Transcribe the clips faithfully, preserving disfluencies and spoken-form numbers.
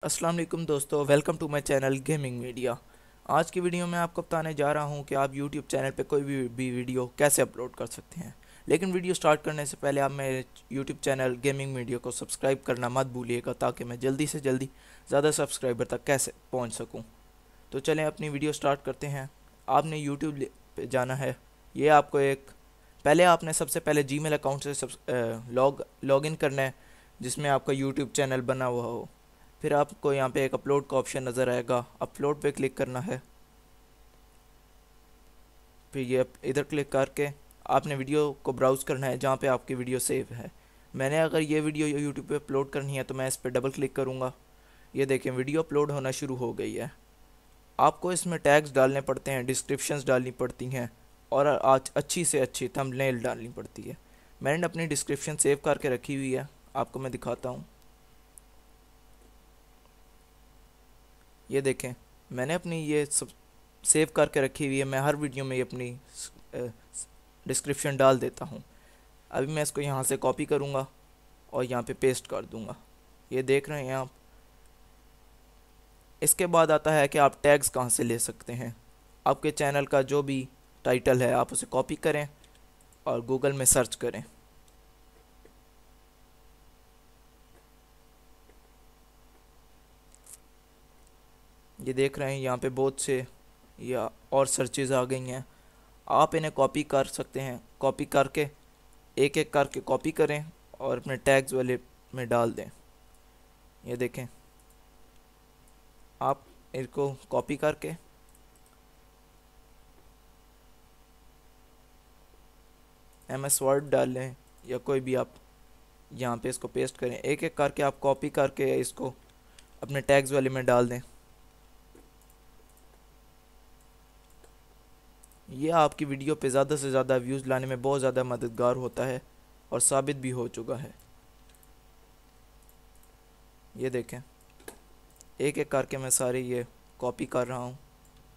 अस्सलाम वालेकुम दोस्तों, welcome to my channel gaming media. आज की वीडियो में आपको बताने जा रहा हूं कि आप यूट्यूब चैनल पे कोई भी, भी वीडियो कैसे अपलोड कर सकते हैं। लेकिन वीडियो स्टार्ट करने से पहले आप मेरे यूट्यूब चैनल गेमिंग मीडिया को सब्सक्राइब करना मत भूलिएगा, ताकि मैं जल्दी से जल्दी ज़्यादा सब्सक्राइबर तक कैसे पहुँच सकूँ। तो चलें अपनी वीडियो स्टार्ट करते हैं। आपने यूट्यूब पे जाना है। ये आपको एक पहले आपने सबसे पहले जीमेल अकाउंट से सब लॉग लॉग इन करना है, जिसमें आपका यूट्यूब चैनल बना हुआ हो। फिर आपको यहाँ पे एक अपलोड का ऑप्शन नज़र आएगा, अपलोड पे क्लिक करना है। फिर ये इधर क्लिक करके आपने वीडियो को ब्राउज़ करना है जहाँ पे आपकी वीडियो सेव है। मैंने अगर ये वीडियो यूट्यूब पे अपलोड करनी है तो मैं इस पर डबल क्लिक करूँगा। ये देखें, वीडियो अपलोड होना शुरू हो गई है। आपको इसमें टैग्स डालने पड़ते हैं, डिस्क्रिप्शंस डालनी पड़ती हैं और आज अच्छी से अच्छी थंबनेल डालनी पड़ती है। मैंने अपनी डिस्क्रिप्शन सेव करके रखी हुई है, आपको मैं दिखाता हूँ। ये देखें, मैंने अपनी ये सब सेव करके रखी हुई है। मैं हर वीडियो में ये अपनी डिस्क्रिप्शन डाल देता हूँ। अभी मैं इसको यहाँ से कॉपी करूँगा और यहाँ पे पेस्ट कर दूँगा। ये देख रहे हैं आप। इसके बाद आता है कि आप टैग्स कहाँ से ले सकते हैं। आपके चैनल का जो भी टाइटल है आप उसे कॉपी करें और गूगल में सर्च करें। ये देख रहे हैं यहाँ पे बहुत से या और सर्चेज आ गई हैं। आप इन्हें कॉपी कर सकते हैं। कॉपी करके एक एक करके कॉपी करें और अपने टैग्स वाले में डाल दें। ये देखें, आप इनको कॉपी करके एम एस वर्ड डाल लें या कोई भी आप यहाँ पे इसको पेस्ट करें। एक एक करके आप कॉपी करके इसको अपने टैग्स वाले में डाल दें। ये आपकी वीडियो पे ज़्यादा से ज़्यादा व्यूज़ लाने में बहुत ज़्यादा मददगार होता है और साबित भी हो चुका है। ये देखें, एक एक करके मैं सारे ये कॉपी कर रहा हूँ।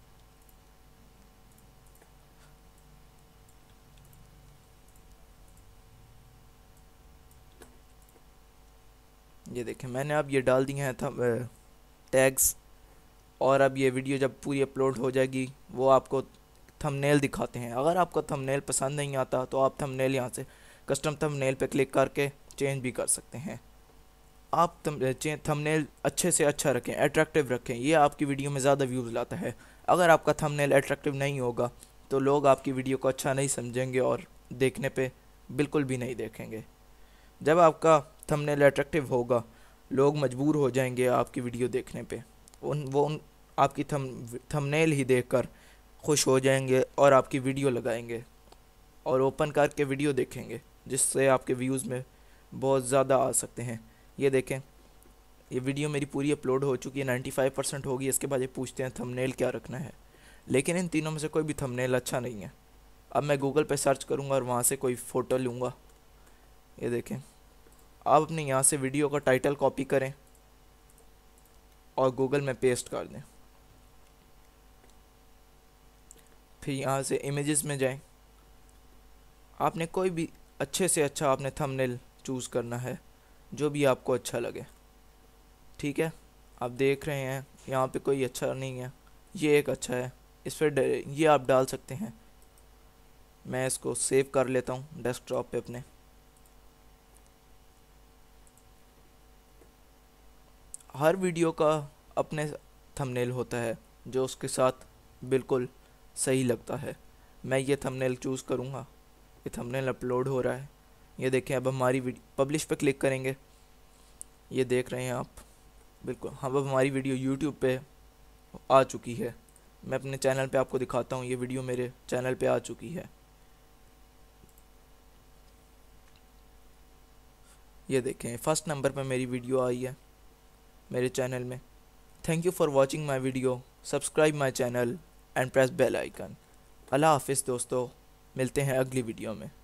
ये देखें, मैंने अब ये डाल दिए हैं थम टैग्स। और अब ये वीडियो जब पूरी अपलोड हो जाएगी वो आपको थंबनेल दिखाते हैं। अगर आपको थंबनेल पसंद नहीं आता तो आप थंबनेल यहाँ से कस्टम थंबनेल पे क्लिक करके चेंज भी कर सकते हैं। आप थंबनेल अच्छे से अच्छा रखें, अट्रैक्टिव रखें। ये आपकी वीडियो में ज़्यादा व्यूज़ लाता है। अगर आपका थंबनेल अट्रैक्टिव नहीं होगा तो लोग आपकी वीडियो को अच्छा नहीं समझेंगे और देखने पे बिल्कुल भी नहीं देखेंगे। जब आपका थंबनेल अट्रैक्टिव होगा, लोग मजबूर हो जाएंगे आपकी वीडियो देखने पे। उन वो उन आपकी थम थंबनेल ही देखकर खुश हो जाएंगे और आपकी वीडियो लगाएंगे और ओपन करके वीडियो देखेंगे, जिससे आपके व्यूज़ में बहुत ज़्यादा आ सकते हैं। ये देखें, ये वीडियो मेरी पूरी अपलोड हो चुकी है, नाइन्टी फाइव परसेंट होगी। इसके बाद ये पूछते हैं थंबनेल क्या रखना है, लेकिन इन तीनों में से कोई भी थंबनेल अच्छा नहीं है। अब मैं गूगल पे सर्च करूँगा और वहाँ से कोई फ़ोटो लूँगा। ये देखें, आप अपने यहाँ से वीडियो का टाइटल कॉपी करें और गूगल में पेस्ट कर दें। फिर यहाँ से इमेजेस में जाएं। आपने कोई भी अच्छे से अच्छा आपने थंबनेल चूज़ करना है, जो भी आपको अच्छा लगे। ठीक है, आप देख रहे हैं यहाँ पे कोई अच्छा नहीं है, ये एक अच्छा है, इस पर ये आप डाल सकते हैं। मैं इसको सेव कर लेता हूँ डेस्कटॉप पे अपने। हर वीडियो का अपने थंबनेल होता है जो उसके साथ बिल्कुल सही लगता है। मैं ये थंबनेल चूज़ करूँगा। ये थंबनेल अपलोड हो रहा है। ये देखें, अब हमारी वीडियो पब्लिश पे क्लिक करेंगे। ये देख रहे हैं आप, बिल्कुल हम अब हमारी वीडियो यूट्यूब पे आ चुकी है। मैं अपने चैनल पे आपको दिखाता हूँ, ये वीडियो मेरे चैनल पे आ चुकी है। ये देखें, फर्स्ट नंबर पे मेरी वीडियो आई है मेरे चैनल में। Thank you for watching my video. Subscribe my channel and press bell icon. अल्लाह हाफिज़ दोस्तों, मिलते हैं अगली वीडियो में।